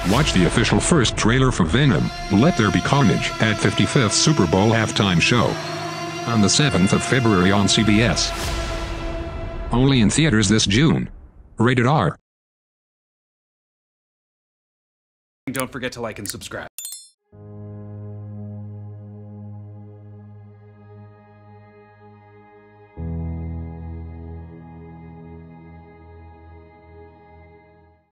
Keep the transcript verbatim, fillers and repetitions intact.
Watch the official first trailer for Venom, Let There Be Carnage, at fifty-fifth Super Bowl halftime show. On the seventh of February on C B S. Only in theaters this June. Rated R. Don't forget to like and subscribe.